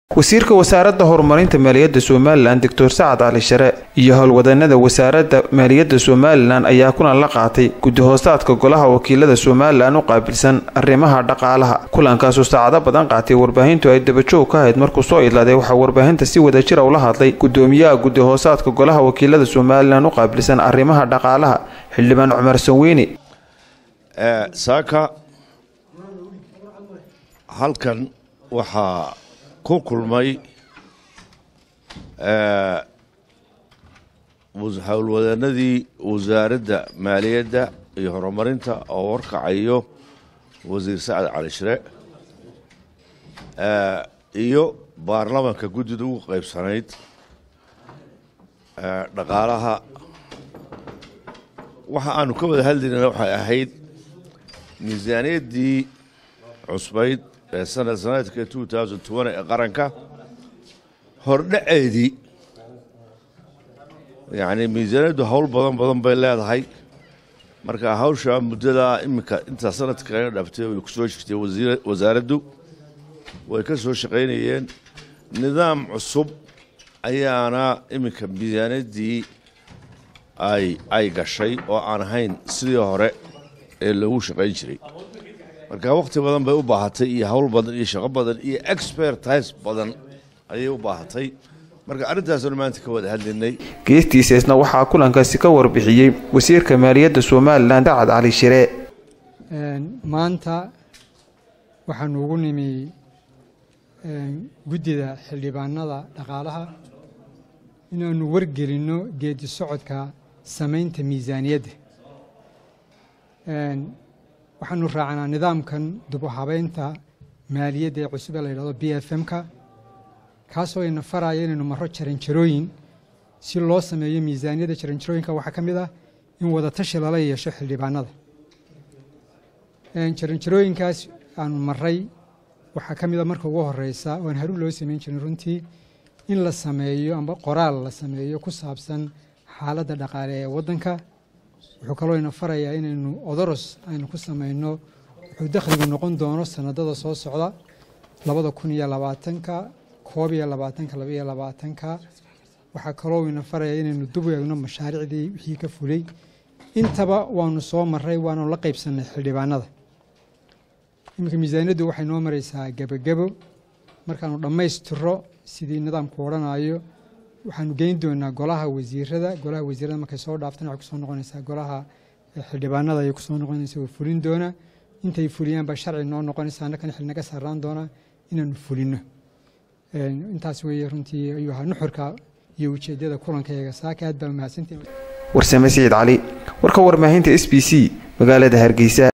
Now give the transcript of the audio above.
wasiirka wasaaradda horumarinta maaliyadda Soomaaliland Dr. Saad Ali Share iyo howlwadanada wasaaradda maaliyadda Soomaaliland ayaa kulan la qaatay guddi hoosaadka golaha wakiilada Soomaaliland u qaabilsan arrimaha dhaqaalaha. Kulankaas oo saacado badan qaatay warbaahintu ay dabajoog ka ahayd markuu soo idlaaday waxa warbaahinta si wadajir ah ula hadlay gudoomiyaha guddi hoosaadka golaha wakiilada Soomaaliland u qaabilsan arrimaha dhaqaalaha Xildhibaan Cumar Sawini. saaka halkan waxa ku kulmay howlwadanadii wasaaradda maaliyadda iyo horumarinta oo warkacayo wasiir Saad Ali Share iyo baarlamaanka guddida ugu qaybsanayd dhaqaalaha waxa aanu ka wada hadlaynaa waxay ahayd miisaaniyaddii cusbayd sanadka 2020 ee qaranka hordhaceedii yani miisaaniyaddu hawl badan bay leedahay marka hawsha muddada imika inta sanadka ay dhaftay oo ku soo jirtay wasaaraddu way ka soo shaqeynayeen nidaam cusub ayaana imika miisaaniyaddii ay gashay oo aan ahayn sidii hore ee lagu shaqeyn jiray marka waqti badan bay u baahatay iyo hawl badan iyo shaqo badan iyo expertise badan ayay u baahatay marka arintaas oo maanta ka wada hadlaynay geestiisna waxa kulankaasi ka warbixiyay wasiirka maaliyadda Soomaaliland Saad Ali Share maanta waxaan ugu nimi guddida xildhibaanada dhaqaalaha inaanu wargelino geedi socodka samaynta miisaaniyadda waxaanu raacanaa nidaamkan dib u habeynta maaliyadda ee cusub ee la yiraahdo BFM-ka kaasoo ina faraya inaynu maro jaranjarooyin si loo sameeyo miisaaniyadda jaranjarooyinka waxaa ka mid ah in wada tashi lala yeesho xildhibaanada jaranjarooyinkaas aanu maray waxaa ka mid ah marka ugu horeysa oo aan haru loo sameyn jirin runtii in la sameeyo amba qoraal la sameeyo ku saabsan xaaladda dhaqaale ee waddanka wuxuu kaloo ina farayaa inaynu odoros aynu ku sameyno wuxuu dakhligu noqon doono sanadada soo socda 2020ka 2022ka waxaa kaloo ina farayaa inaynu dib u eegno mashaariicdii wixii ka fulay intaba waanu soo maray waanu la qaybsanay xildhibaanada imika miisaaniyaddu waxay noo maraysaa gabagabo markaanu dhammaystiro sidii nidaamku oranayo waxaanu geyn doonaa golaha wasiirada markay soo dhaaftaan waxay ku soo noqonaysaa golaha xildhibaanada ay ku soo noqonaysaa oo fulin doona intay fuliyaan ba sharci noo noqonaysaa annagana xil naga saaraan doona inaanu fulino intaas weeye runtii ayuu ahaa nuxurka iyo ujeedada kulankayaga saaka aad baa mahadsantiin Warsame Said Ali warka warbaahinta SBC magaalada Hargeysa.